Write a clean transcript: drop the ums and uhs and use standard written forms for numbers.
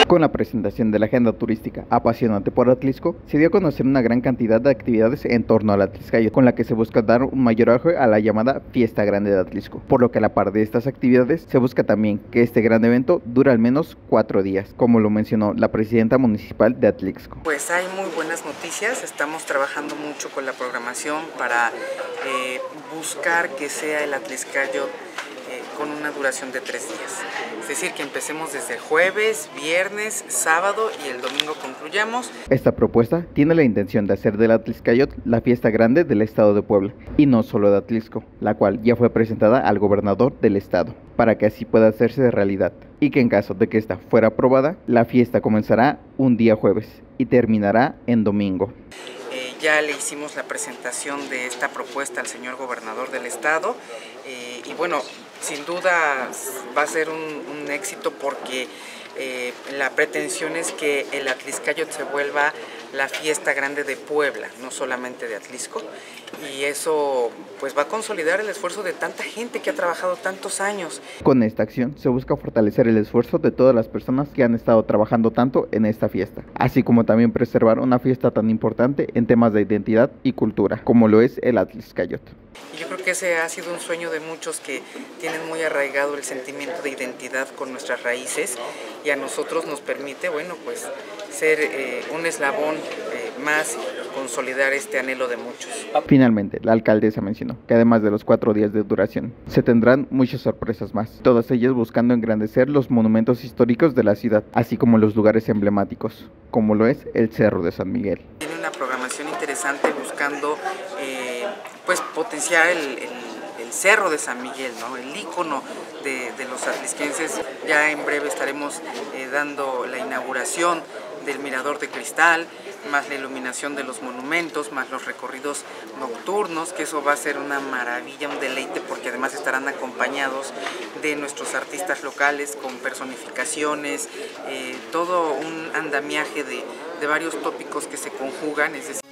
Con la presentación de la agenda turística apasionante por Atlixco, se dio a conocer una gran cantidad de actividades en torno al Atlixcáyotl, con la que se busca dar un mayor auge a la llamada Fiesta Grande de Atlixco, por lo que a la par de estas actividades se busca también que este gran evento dure al menos 4 días, como lo mencionó la presidenta municipal de Atlixco. Pues hay muy buenas noticias, estamos trabajando mucho con la programación para buscar que sea el Atlixcáyotl con una duración de 3 días. Es decir, que empecemos desde jueves, viernes, sábado y el domingo concluyamos. Esta propuesta tiene la intención de hacer del Atlixcáyotl la fiesta grande del estado de Puebla, y no solo de Atlixco, la cual ya fue presentada al gobernador del estado, para que así pueda hacerse de realidad, y que en caso de que esta fuera aprobada, la fiesta comenzará un día jueves y terminará en domingo. Ya le hicimos la presentación de esta propuesta al señor gobernador del estado y bueno, sin duda va a ser un éxito porque la pretensión es que el Atlixcáyotl se vuelva la fiesta grande de Puebla, no solamente de Atlixco, y eso pues va a consolidar el esfuerzo de tanta gente que ha trabajado tantos años. Con esta acción se busca fortalecer el esfuerzo de todas las personas que han estado trabajando tanto en esta fiesta, así como también preservar una fiesta tan importante en temas de identidad y cultura, como lo es el Atlixcáyotl. Y yo creo que ese ha sido un sueño de muchos que tienen muy arraigado el sentimiento de identidad con nuestras raíces, y a nosotros nos permite, bueno, pues ser un eslabón más y consolidar este anhelo de muchos. Finalmente, la alcaldesa mencionó que además de los 4 días de duración, se tendrán muchas sorpresas más, todas ellas buscando engrandecer los monumentos históricos de la ciudad, así como los lugares emblemáticos, como lo es el Cerro de San Miguel. Tiene una programación interesante buscando pues potenciar el Cerro de San Miguel, ¿no? El ícono de los atlisquenses. Ya en breve estaremos dando la inauguración del Mirador de Cristal, más la iluminación de los monumentos, más los recorridos nocturnos, que eso va a ser una maravilla, un deleite, porque además estarán acompañados de nuestros artistas locales con personificaciones, todo un andamiaje de varios tópicos que se conjugan, es decir,